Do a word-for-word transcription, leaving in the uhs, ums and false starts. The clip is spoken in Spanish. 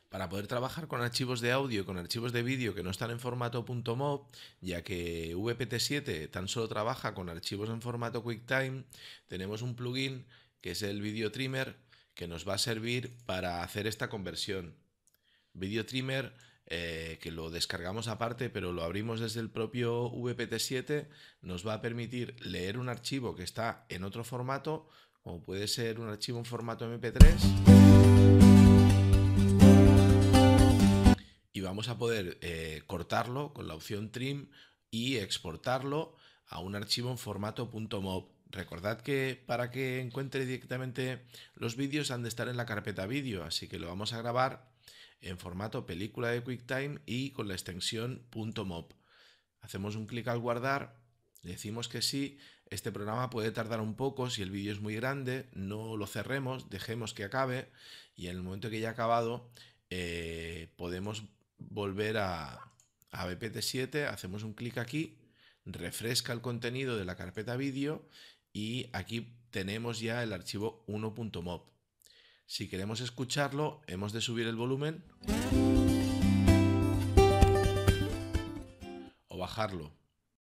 Para poder trabajar con archivos de audio y con archivos de vídeo que no están en formato .mov, ya que V P T siete tan solo trabaja con archivos en formato QuickTime, tenemos un plugin que es el Video Trimmer que nos va a servir para hacer esta conversión. Video Trimmer, eh, que lo descargamos aparte, pero lo abrimos desde el propio V P T siete, nos va a permitir leer un archivo que está en otro formato, como puede ser un archivo en formato M P tres, y vamos a poder eh, cortarlo con la opción Trim y exportarlo a un archivo en formato .mov. Recordad que para que encuentre directamente los vídeos han de estar en la carpeta vídeo, así que lo vamos a grabar en formato película de QuickTime y con la extensión .mov. Hacemos un clic al guardar, le decimos que sí. Este programa puede tardar un poco, si el vídeo es muy grande, no lo cerremos, dejemos que acabe y en el momento que ya ha acabado eh, podemos volver a, a V P T siete, hacemos un clic aquí, refresca el contenido de la carpeta vídeo y aquí tenemos ya el archivo uno.mov. Si queremos escucharlo, hemos de subir el volumen o bajarlo.